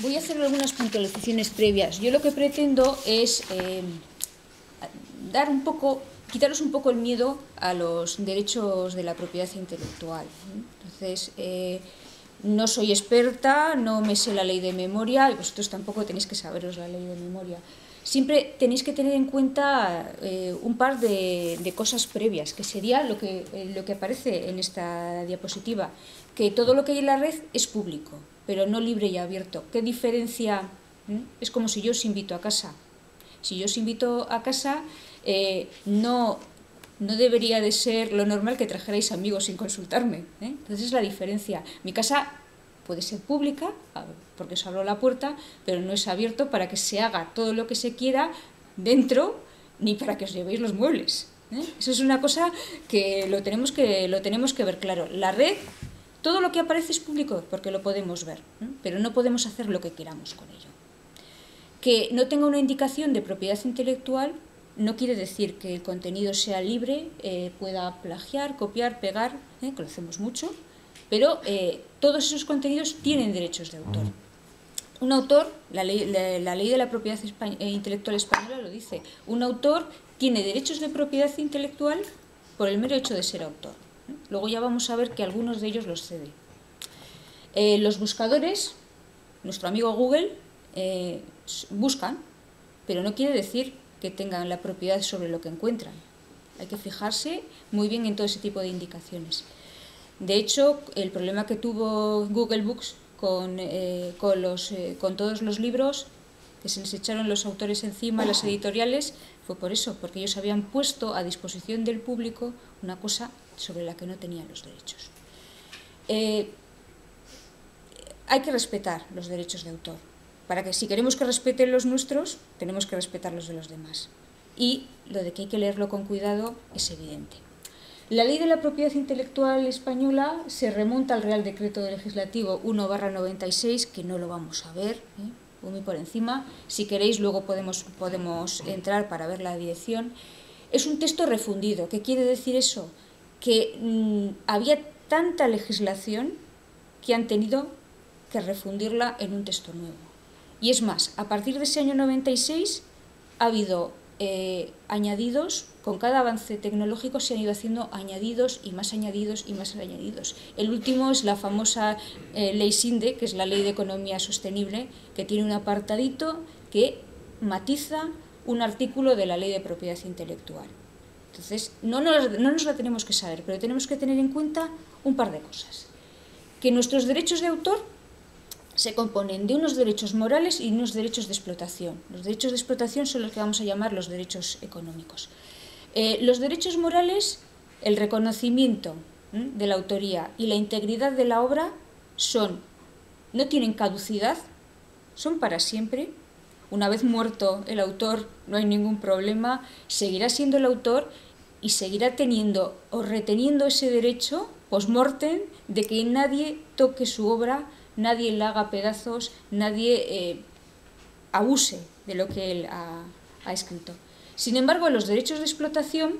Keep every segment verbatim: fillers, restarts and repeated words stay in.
voy a hacer algunas puntualizaciones previas. Yo lo que pretendo es eh, dar un poco, quitaros un poco el miedo a los derechos de la propiedad intelectual. Entonces, eh, no soy experta, no me sé la ley de memoria, y vosotros tampoco tenéis que saberos la ley de memoria. Siempre tenéis que tener en cuenta eh, un par de, de cosas previas, que sería lo que, eh, lo que aparece en esta diapositiva, que todo lo que hay en la red es público, pero no libre y abierto. ¿Qué diferencia? ¿Mm? Es como si yo os invito a casa. Si yo os invito a casa, eh, no, no debería de ser lo normal que trajerais amigos sin consultarme, ¿eh? Entonces es la diferencia. Mi casa puede ser pública, porque os abro la puerta, pero no es abierto para que se haga todo lo que se quiera dentro, ni para que os llevéis los muebles, ¿eh? Eso es una cosa que lo tenemos que, lo tenemos que ver claro. La red, todo lo que aparece es público, porque lo podemos ver, ¿eh? Pero no podemos hacer lo que queramos con ello. Que no tenga una indicación de propiedad intelectual no quiere decir que el contenido sea libre, eh, pueda plagiar, copiar, pegar, ¿eh? Que lo hacemos mucho, pero eh, todos esos contenidos tienen derechos de autor. Un autor, la ley, la, la ley de la propiedad intelectual española lo dice, un autor tiene derechos de propiedad intelectual por el mero hecho de ser autor. Luego ya vamos a ver que algunos de ellos los cede. Eh, los buscadores, nuestro amigo Google, eh, buscan, pero no quiere decir que tengan la propiedad sobre lo que encuentran. Hay que fijarse muy bien en todo ese tipo de indicaciones. De hecho, el problema que tuvo Google Books con, eh, con, los, eh, con todos los libros, que se les echaron los autores encima, las editoriales, fue por eso, porque ellos habían puesto a disposición del público una cosa sobre la que no tenían los derechos. Eh, hay que respetar los derechos de autor, para que si queremos que respeten los nuestros, tenemos que respetar los de los demás. Y lo de que hay que leerlo con cuidado es evidente. La ley de la propiedad intelectual española se remonta al Real Decreto Legislativo uno barra noventa y seis, que no lo vamos a ver, ¿eh? Muy por encima. Si queréis, luego podemos, podemos entrar para ver la dirección. Es un texto refundido. ¿Qué quiere decir eso? Que mmm, había tanta legislación que han tenido que refundirla en un texto nuevo. Y es más, a partir de ese año noventa y seis ha habido eh, añadidos, con cada avance tecnológico se han ido haciendo añadidos y más añadidos y más añadidos. El último es la famosa eh, ley SINDE, que es la Ley de Economía Sostenible, que tiene un apartadito que matiza un artículo de la Ley de Propiedad Intelectual. Entonces, no nos, no nos la tenemos que saber, pero tenemos que tener en cuenta un par de cosas. Que nuestros derechos de autor se componen de unos derechos morales y unos derechos de explotación. Los derechos de explotación son los que vamos a llamar los derechos económicos. Eh, los derechos morales, el reconocimiento ¿eh? de la autoría y la integridad de la obra son, no tienen caducidad, son para siempre. Una vez muerto el autor no hay ningún problema, seguirá siendo el autor y seguirá teniendo o reteniendo ese derecho post-mortem de que nadie toque su obra, nadie la haga pedazos, nadie eh, abuse de lo que él ha, ha escrito. Sin embargo, los derechos de explotación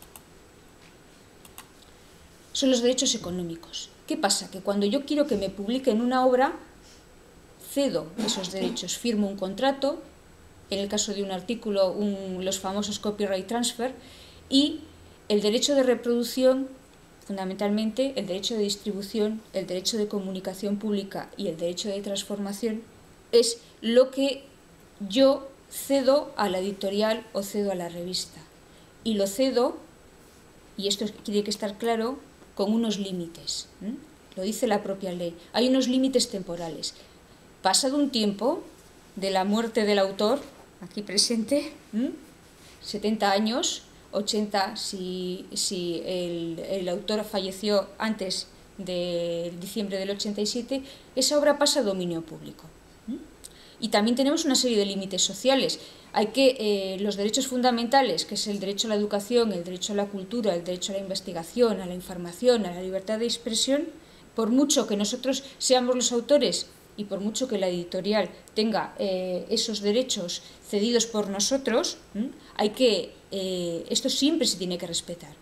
son los derechos económicos. ¿Qué pasa? Que cuando yo quiero que me publiquen una obra, cedo esos derechos, firmo un contrato, en el caso de un artículo, un, los famosos copyright transfer, y el derecho de reproducción, fundamentalmente el derecho de distribución, el derecho de comunicación pública y el derecho de transformación, es lo que yo cedo a la editorial o cedo a la revista. Y lo cedo, y esto tiene que estar claro, con unos límites. ¿eh? Lo dice la propia ley. Hay unos límites temporales. Pasado un tiempo de la muerte del autor, aquí presente, ¿eh? setenta años, ochenta si, si el, el autor falleció antes de diciembre del ochenta y siete, esa obra pasa a dominio público. ¿eh? Y también tenemos una serie de límites sociales. Hay que, eh, los derechos fundamentales, que es el derecho a la educación, el derecho a la cultura, el derecho a la investigación, a la información, a la libertad de expresión, por mucho que nosotros seamos los autores y por mucho que la editorial tenga eh, esos derechos cedidos por nosotros, ¿eh? hay que, eh, esto siempre se tiene que respetar.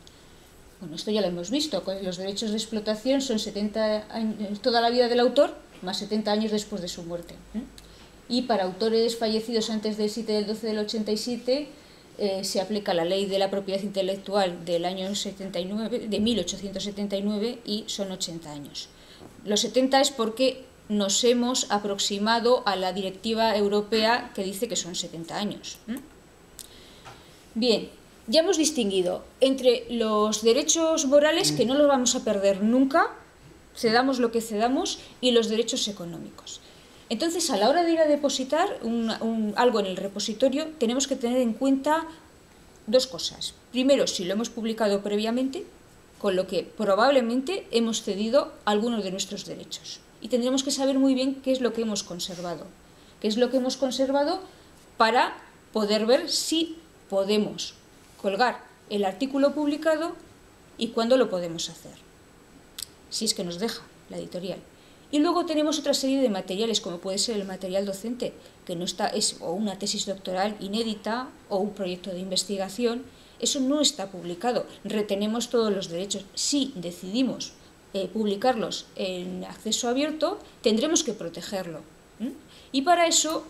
Bueno, esto ya lo hemos visto, los derechos de explotación son setenta años, toda la vida del autor, más setenta años después de su muerte. ¿eh? Y para autores fallecidos antes del siete del doce del ochenta y siete eh, se aplica la ley de la propiedad intelectual del año setenta y nueve, de mil ochocientos setenta y nueve, y son ochenta años. Los setenta es porque nos hemos aproximado a la directiva europea que dice que son setenta años. ¿eh? Bien, ya hemos distinguido entre los derechos morales, que no los vamos a perder nunca, cedamos lo que cedamos, y los derechos económicos. Entonces, a la hora de ir a depositar un, un, algo en el repositorio, tenemos que tener en cuenta dos cosas. Primero, si lo hemos publicado previamente, con lo que probablemente hemos cedido algunos de nuestros derechos. Y tendremos que saber muy bien qué es lo que hemos conservado. Qué es lo que hemos conservado para poder ver si podemos colgar el artículo publicado y cuándo lo podemos hacer. Si es que nos deja la editorial. Y luego tenemos otra serie de materiales, como puede ser el material docente, que no está, es o una tesis doctoral inédita o un proyecto de investigación. Eso no está publicado. Retenemos todos los derechos. Si decidimos eh, publicarlos en acceso abierto, tendremos que protegerlo. ¿Mm? Y para eso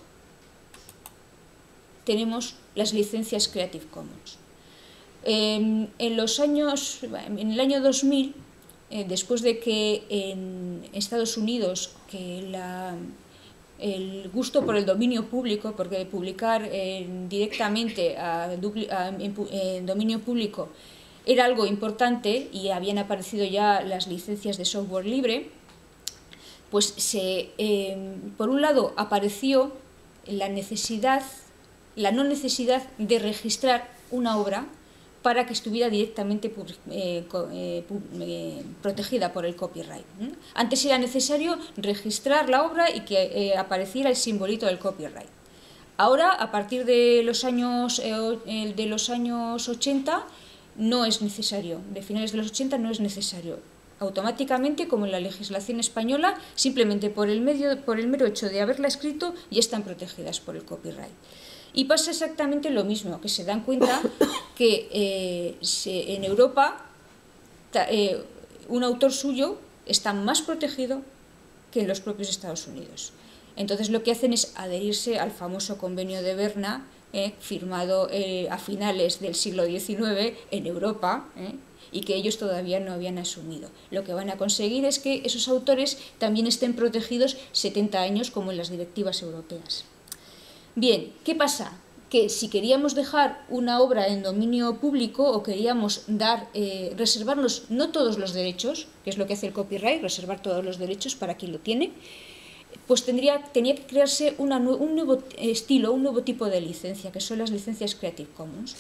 tenemos las licencias Creative Commons. Eh, en los años, en el año dos mil, Eh, después de que en Estados Unidos que la, el gusto por el dominio público, porque publicar eh, directamente a, a, en, en dominio público era algo importante y habían aparecido ya las licencias de software libre, pues se, eh, por un lado apareció la necesidad, la no necesidad de registrar una obra para que estuviera directamente eh, eh, protegida por el copyright. ¿eh? Antes era necesario registrar la obra y que eh, apareciera el simbolito del copyright. Ahora, a partir de los años, eh, de los años ochenta, no es necesario. De finales de los ochenta no es necesario. Automáticamente, como en la legislación española, simplemente por el, medio, por el mero hecho de haberla escrito, ya están protegidas por el copyright. Y pasa exactamente lo mismo, que se dan cuenta que eh, se, en Europa ta, eh, un autor suyo está más protegido que en los propios Estados Unidos. Entonces lo que hacen es adherirse al famoso convenio de Berna, eh, firmado eh, a finales del siglo diecinueve en Europa, eh, y que ellos todavía no habían asumido. Lo que van a conseguir es que esos autores también estén protegidos setenta años como en las directivas europeas. Bien, ¿qué pasa? Que si queríamos dejar una obra en dominio público o queríamos dar, eh, reservarnos no todos los derechos, que es lo que hace el copyright, reservar todos los derechos para quien lo tiene, pues tendría, tenía que crearse una, un nuevo estilo, un nuevo tipo de licencia, que son las licencias Creative Commons.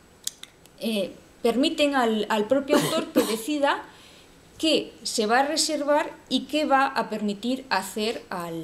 Eh, permiten al, al propio autor que decida qué se va a reservar y qué va a permitir hacer al...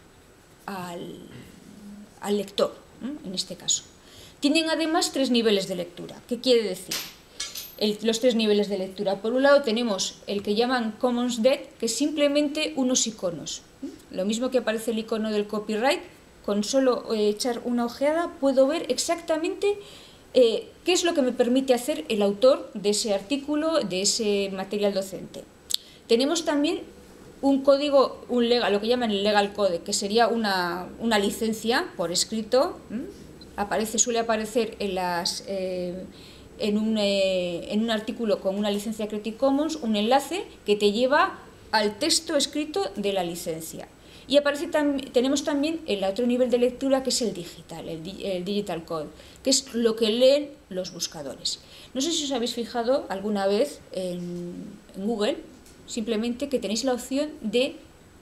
al al lector, ¿eh? En este caso. Tienen además tres niveles de lectura. ¿Qué quiere decir? El, los tres niveles de lectura. Por un lado tenemos el que llaman Commons D E C, que es simplemente unos iconos. ¿eh? Lo mismo que aparece el icono del copyright, con solo eh, echar una ojeada puedo ver exactamente eh, qué es lo que me permite hacer el autor de ese artículo, de ese material docente. Tenemos también un código, un legal, lo que llaman el legal code, que sería una, una licencia por escrito. ¿eh? Aparece, suele aparecer en, las, eh, en, un, eh, en un artículo con una licencia Creative Commons un enlace que te lleva al texto escrito de la licencia. Y aparece tam, tenemos también el otro nivel de lectura, que es el digital, el, el digital code, que es lo que leen los buscadores. No sé si os habéis fijado alguna vez en, en Google, simplemente que tenéis la opción de,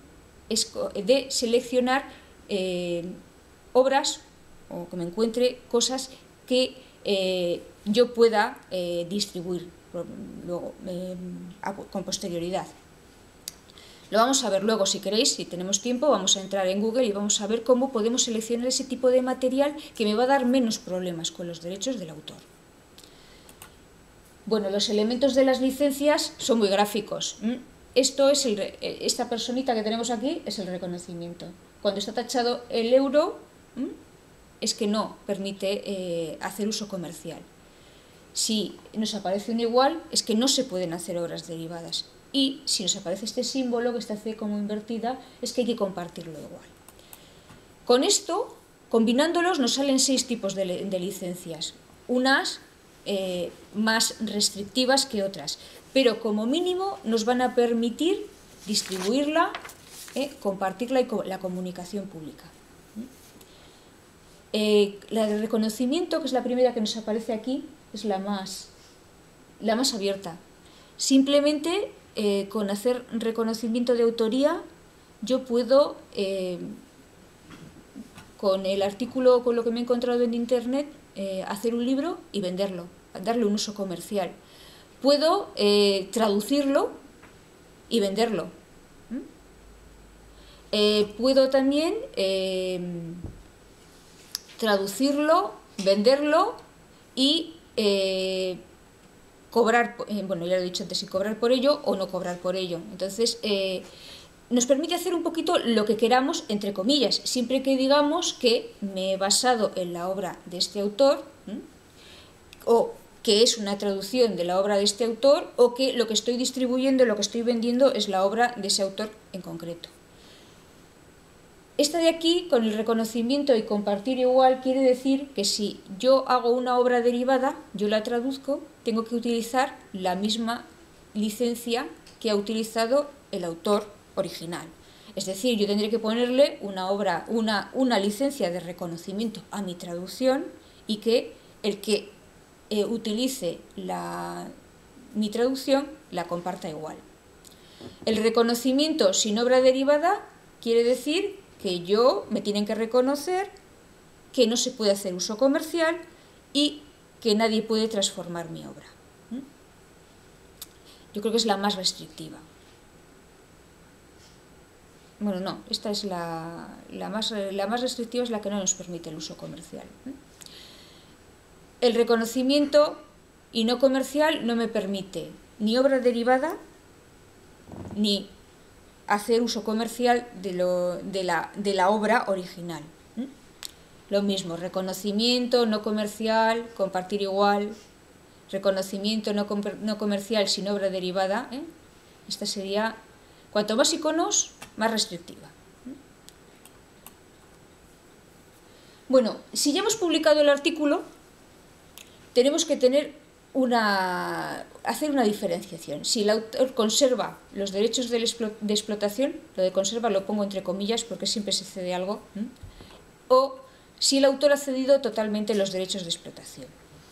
de seleccionar eh, obras o que me encuentre cosas que eh, yo pueda eh, distribuir luego, eh, con posterioridad. Lo vamos a ver luego si queréis, si tenemos tiempo, vamos a entrar en Google y vamos a ver cómo podemos seleccionar ese tipo de material que me va a dar menos problemas con los derechos del autor. Bueno, los elementos de las licencias son muy gráficos. Esto es el, esta personita que tenemos aquí es el reconocimiento. Cuando está tachado el euro, es que no permite eh, hacer uso comercial. Si nos aparece un igual, es que no se pueden hacer obras derivadas. y si nos aparece este símbolo, que está C como invertida, es que hay que compartirlo igual. Con esto, combinándolos, nos salen seis tipos de, de licencias, unas eh, más restrictivas que otras, pero como mínimo nos van a permitir distribuirla, eh, compartirla y co la comunicación pública. Eh, la de reconocimiento, que es la primera que nos aparece aquí, es la más, la más abierta. Simplemente eh, con hacer reconocimiento de autoría yo puedo, eh, con el artículo, con lo que me he encontrado en internet, eh, hacer un libro y venderlo, darle un uso comercial. Puedo eh, traducirlo y venderlo. ¿Mm? Eh, puedo también eh, traducirlo, venderlo y eh, cobrar, eh, bueno, ya lo he dicho antes, si cobrar por ello o no cobrar por ello. Entonces, eh, nos permite hacer un poquito lo que queramos, entre comillas, siempre que digamos que me he basado en la obra de este autor, ¿eh? o que es una traducción de la obra de este autor, o que lo que estoy distribuyendo, lo que estoy vendiendo es la obra de ese autor en concreto. Esta de aquí, con el reconocimiento y compartir igual, quiere decir que si yo hago una obra derivada, yo la traduzco, tengo que utilizar la misma licencia que ha utilizado el autor original. Es decir, yo tendré que ponerle una obra, una, una licencia de reconocimiento a mi traducción y que el que eh, utilice la, mi traducción la comparta igual. El reconocimiento sin obra derivada quiere decir que yo me tienen que reconocer que no se puede hacer uso comercial y que nadie puede transformar mi obra. Yo creo que es la más restrictiva. Bueno, no, esta es la, la, más, la más restrictiva, es la que no nos permite el uso comercial. El reconocimiento y no comercial no me permite ni obra derivada ni hacer uso comercial de, lo, de, la, de la obra original. ¿Mm? Lo mismo, reconocimiento, no comercial, compartir igual, reconocimiento no, com no comercial sin obra derivada. ¿eh? Esta sería, cuanto más iconos, más restrictiva. ¿Mm? Bueno, si ya hemos publicado el artículo, tenemos que tener una, hacer una diferenciación. Si el autor conserva los derechos de, de explotación, lo de conserva lo pongo entre comillas porque siempre se cede algo, ¿eh? o si el autor ha cedido totalmente los derechos de explotación.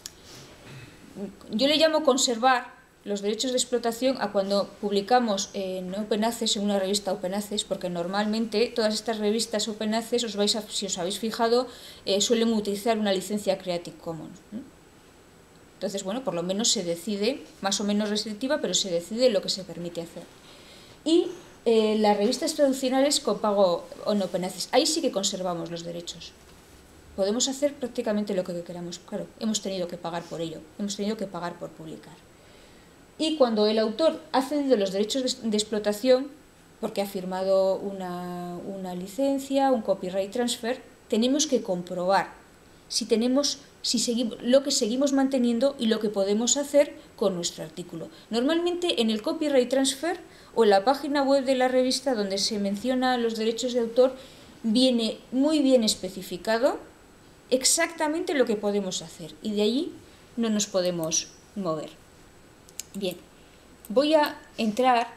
Yo le llamo conservar los derechos de explotación a cuando publicamos en Open Access, en una revista Open Access, porque normalmente todas estas revistas Open Access, os vais a, si os habéis fijado, eh, suelen utilizar una licencia Creative Commons. ¿eh? Entonces, bueno, por lo menos se decide, más o menos restrictiva, pero se decide lo que se permite hacer. Y eh, las revistas traduccionales con pago en Open Access, ahí sí que conservamos los derechos. Podemos hacer prácticamente lo que queramos. Claro, hemos tenido que pagar por ello, hemos tenido que pagar por publicar. Y cuando el autor ha cedido los derechos de, de explotación, porque ha firmado una, una licencia, un copyright transfer, tenemos que comprobar si tenemos si seguimos, lo que seguimos manteniendo y lo que podemos hacer con nuestro artículo. Normalmente en el copyright transfer o en la página web de la revista donde se menciona los derechos de autor viene muy bien especificado exactamente lo que podemos hacer y de allí no nos podemos mover. Bien, voy a entrar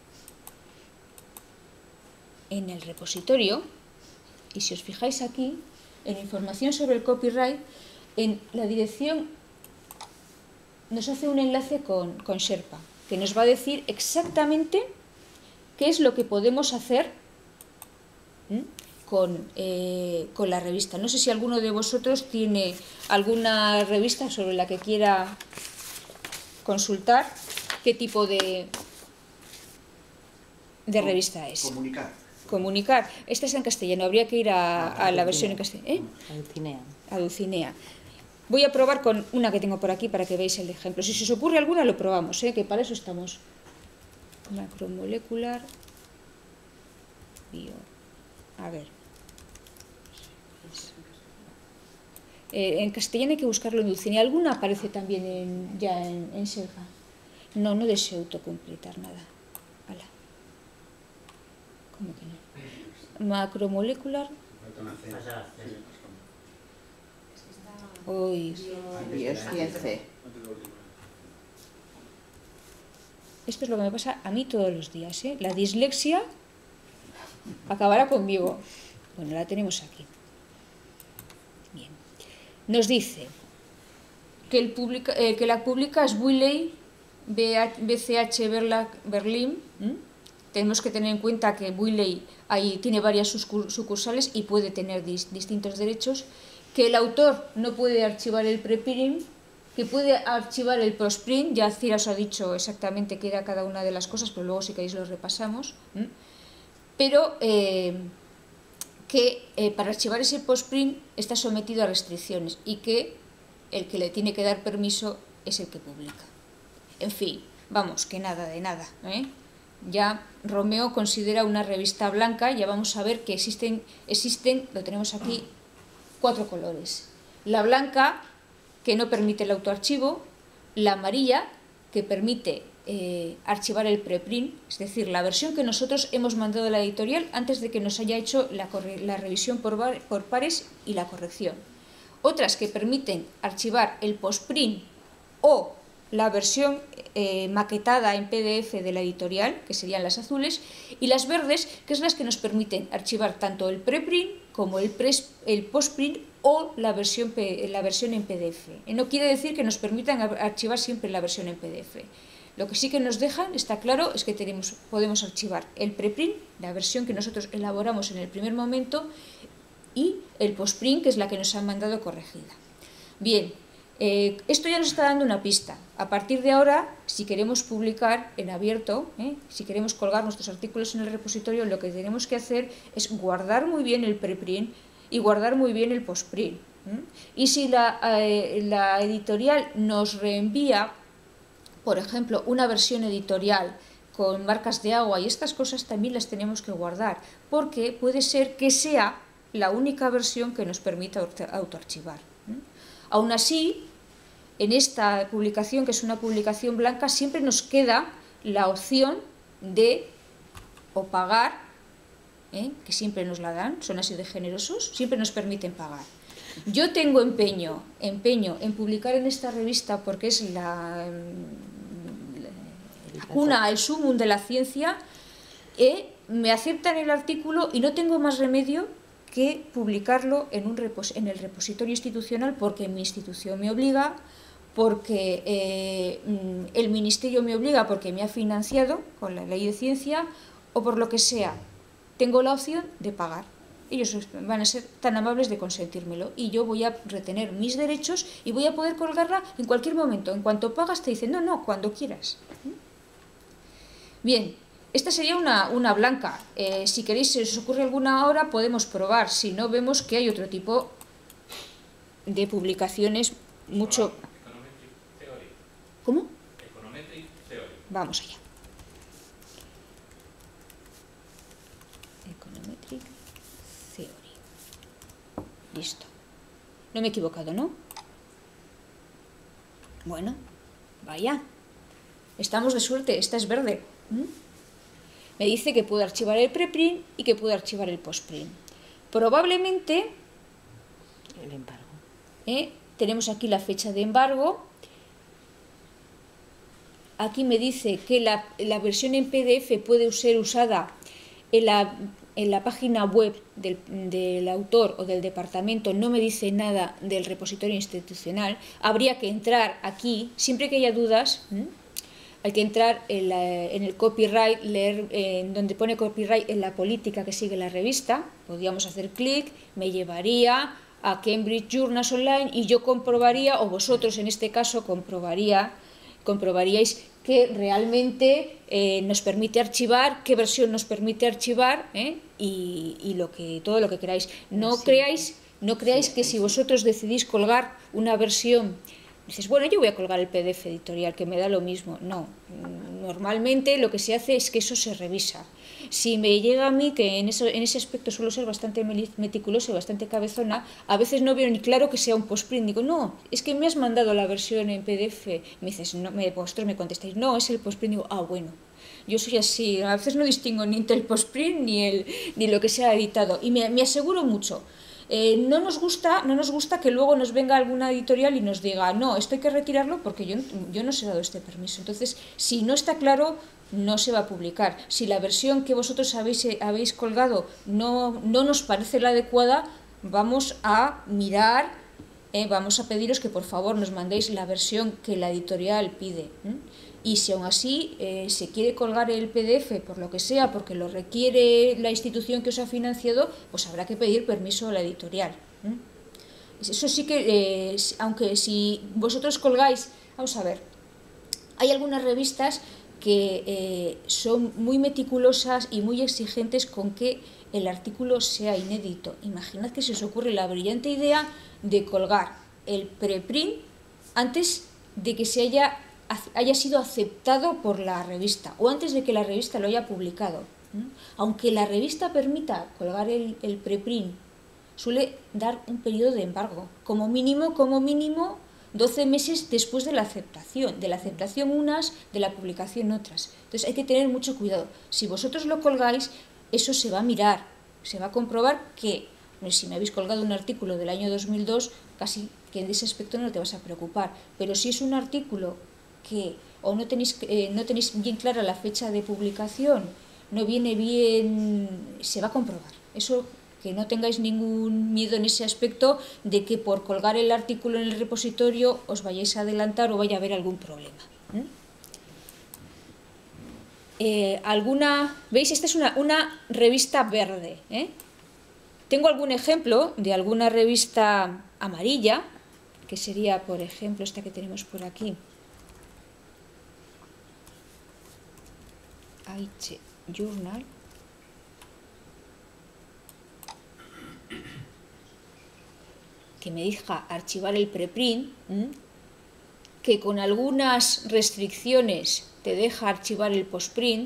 en el repositorio y si os fijáis aquí en información sobre el copyright, en la dirección nos hace un enlace con, con Sherpa, que nos va a decir exactamente qué es lo que podemos hacer ¿eh? con, eh, con la revista. No sé si alguno de vosotros tiene alguna revista sobre la que quiera consultar qué tipo de, de revista es. Comunicar. Comunicar. Esta es en castellano, habría que ir a, a la versión en castellano. ¿Eh? A Dulcinea. A Dulcinea. Voy a probar con una que tengo por aquí para que veáis el ejemplo. Si se os ocurre alguna lo probamos, ¿eh? Que para eso estamos. Macromolecular. Bio. A ver. Eh, en castellano hay que buscarlo en Dulcinea. ¿Alguna aparece también en, ya en, en Sherpa? No, no deseo autocompletar nada. ¿Cómo que no? Macromolecular. Uy. Bioscience. Esto es lo que me pasa a mí todos los días, ¿eh? La dislexia acabará conmigo. Bueno, la tenemos aquí. Bien. Nos dice que, el publica, eh, que la pública es Wiley B C H Berlin. ¿Mm? Tenemos que tener en cuenta que Wiley ahí tiene varias sucursales y puede tener dis, distintos derechos. Que el autor no puede archivar el preprint, que puede archivar el postprint. Ya Cira os ha dicho exactamente qué era cada una de las cosas, pero luego si queréis lo repasamos. ¿Mm? Pero eh, que eh, para archivar ese postprint está sometido a restricciones y que el que le tiene que dar permiso es el que publica. En fin, vamos, que nada de nada, ¿eh? Ya Romeo considera una revista blanca, ya vamos a ver que existen, existen, lo tenemos aquí, cuatro colores. La blanca, que no permite el autoarchivo, la amarilla, que permite eh, archivar el preprint, es decir, la versión que nosotros hemos mandado a la editorial antes de que nos haya hecho la, la revisión por, por pares y la corrección. Otras que permiten archivar el postprint o la versión eh, maquetada en P D F de la editorial, que serían las azules, y las verdes, que es las que nos permiten archivar tanto el preprint como el, el postprint o la versión, la versión en P D F. No quiere decir que nos permitan archivar siempre la versión en P D F. Lo que sí que nos dejan, está claro, es que tenemos, podemos archivar el preprint, la versión que nosotros elaboramos en el primer momento, y el postprint, que es la que nos han mandado corregida. Bien. Eh, esto ya nos está dando una pista. A partir de ahora, si queremos publicar en abierto, ¿eh? si queremos colgar nuestros artículos en el repositorio, lo que tenemos que hacer es guardar muy bien el preprint y guardar muy bien el postprint. ¿eh? Y si la, eh, la editorial nos reenvía, por ejemplo, una versión editorial con marcas de agua y estas cosas, también las tenemos que guardar, porque puede ser que sea la única versión que nos permita autoarchivar. ¿eh? Aún así, en esta publicación, que es una publicación blanca, siempre nos queda la opción de o pagar, ¿eh? que siempre nos la dan, son así de generosos, siempre nos permiten pagar. Yo tengo empeño, empeño en publicar en esta revista porque es la, la cuna, el sumum de la ciencia, ¿eh? me aceptan el artículo y no tengo más remedio que publicarlo en, un repos en el repositorio institucional porque mi institución me obliga, porque eh, el ministerio me obliga, porque me ha financiado con la ley de ciencia o por lo que sea. Tengo la opción de pagar. Ellos van a ser tan amables de consentírmelo y yo voy a retener mis derechos y voy a poder colgarla en cualquier momento. En cuanto pagas te dicen, no, no, cuando quieras. Bien. Esta sería una, una blanca. Eh, si queréis, si os ocurre alguna ahora, podemos probar. Si no, vemos que hay otro tipo de publicaciones mucho... ¿Cómo? Econometric Theory. Vamos allá. Econometric Theory. Listo. No me he equivocado, ¿no? Bueno, vaya. Estamos de suerte. Esta es verde. ¿Mm? Me dice que puedo archivar el preprint y que puedo archivar el postprint. Probablemente, el embargo. ¿eh? tenemos aquí la fecha de embargo. Aquí me dice que la, la versión en P D F puede ser usada en la, en la página web del, del autor o del departamento. No me dice nada del repositorio institucional. Habría que entrar aquí, siempre que haya dudas... ¿eh? Hay que entrar en, la, en el copyright, leer en donde pone copyright en la política que sigue la revista. Podríamos hacer clic, me llevaría a Cambridge Journals Online y yo comprobaría, o vosotros en este caso comprobaría, comprobaríais que realmente eh, nos permite archivar, qué versión nos permite archivar ¿eh? y, y lo que, todo lo que queráis. No sí. creáis, no creáis que si vosotros decidís colgar una versión... Dices, bueno, yo voy a colgar el P D F editorial, que me da lo mismo. No, normalmente lo que se hace es que eso se revisa. Si me llega a mí, que en, eso, en ese aspecto suelo ser bastante meticulosa y bastante cabezona, a veces no veo ni claro que sea un postprint. Digo, no, es que me has mandado la versión en P D F. Me dices, no, me, vosotros me contestáis, no, es el postprint. Digo, ah, bueno. Yo soy así, a veces no distingo ni entre el postprint ni, el, ni lo que se ha editado. Y me, me aseguro mucho. Eh, no nos gusta, no nos gusta que luego nos venga alguna editorial y nos diga, no, esto hay que retirarlo porque yo, yo no os he dado este permiso. Entonces, si no está claro, no se va a publicar. Si la versión que vosotros habéis, habéis colgado no, no nos parece la adecuada, vamos a mirar, eh, vamos a pediros que por favor nos mandéis la versión que la editorial pide. ¿eh? Y si aún así eh, se quiere colgar el P D F por lo que sea, porque lo requiere la institución que os ha financiado, pues habrá que pedir permiso a la editorial. ¿eh? Eso sí que, eh, aunque si vosotros colgáis, vamos a ver, hay algunas revistas que eh, son muy meticulosas y muy exigentes con que el artículo sea inédito. Imaginad que se os ocurre la brillante idea de colgar el preprint antes de que se haya, haya sido aceptado por la revista o antes de que la revista lo haya publicado. ¿no? Aunque la revista permita colgar el, el preprint, suele dar un periodo de embargo, como mínimo, como mínimo, doce meses después de la aceptación, de la aceptación unas, de la publicación otras. Entonces hay que tener mucho cuidado. Si vosotros lo colgáis, eso se va a mirar, se va a comprobar que, si me habéis colgado un artículo del año dos mil dos, casi que en ese aspecto no te vas a preocupar. Pero si es un artículo que o no tenéis, eh, no tenéis bien clara la fecha de publicación, no viene bien, se va a comprobar. Eso, que no tengáis ningún miedo en ese aspecto de que por colgar el artículo en el repositorio os vayáis a adelantar o vaya a haber algún problema. ¿eh? Eh, alguna, ¿veis? Esta es una, una revista verde. ¿eh? Tengo algún ejemplo de alguna revista amarilla, que sería, por ejemplo, esta que tenemos por aquí. Aiche Journal. Que me deja archivar el preprint, ¿eh? que con algunas restricciones te deja archivar el postprint,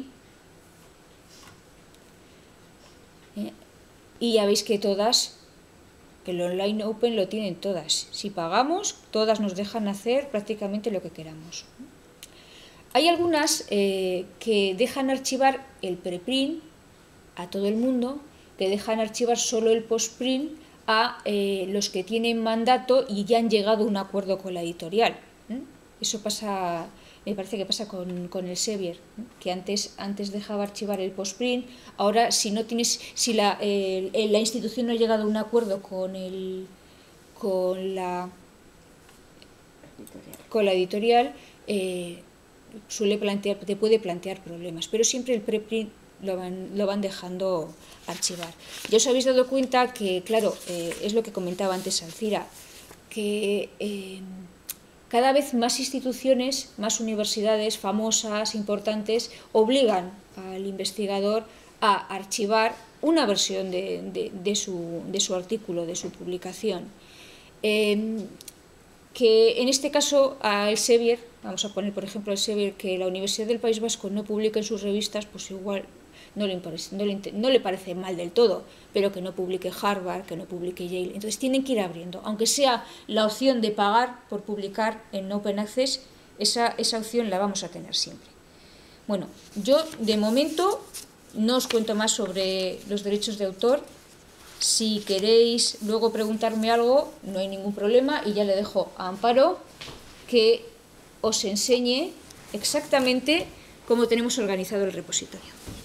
¿eh? y ya veis que todas, que el Online Open lo tienen todas. Si pagamos, todas nos dejan hacer prácticamente lo que queramos. Hay algunas eh, que dejan archivar el preprint a todo el mundo, que dejan archivar solo el postprint a eh, los que tienen mandato y ya han llegado a un acuerdo con la editorial. ¿eh? Eso pasa, me parece que pasa con, con el Sevier, ¿eh? que antes, antes dejaba archivar el postprint, ahora si no tienes, si la, eh, la institución no ha llegado a un acuerdo con el con la editorial, con la editorial eh, suele plantear, te puede plantear problemas, pero siempre el preprint Lo van, lo van dejando archivar. Ya os habéis dado cuenta que, claro, eh, es lo que comentaba antes Alcira, que eh, cada vez más instituciones, más universidades famosas, importantes, obligan al investigador a archivar una versión de, de, de, su, de su artículo, de su publicación. Eh, que en este caso a Elsevier, vamos a poner por ejemplo a Elsevier, que la Universidad del País Vasco no publica en sus revistas, pues igual No le, parece, no, le, no le parece mal del todo, pero que no publique Harvard, que no publique Yale. Entonces tienen que ir abriendo, aunque sea la opción de pagar por publicar en Open Access, esa, esa opción la vamos a tener siempre. Bueno, yo de momento no os cuento más sobre los derechos de autor. Si queréis luego preguntarme algo, no hay ningún problema y ya le dejo a Amparo que os enseñe exactamente cómo tenemos organizado el repositorio.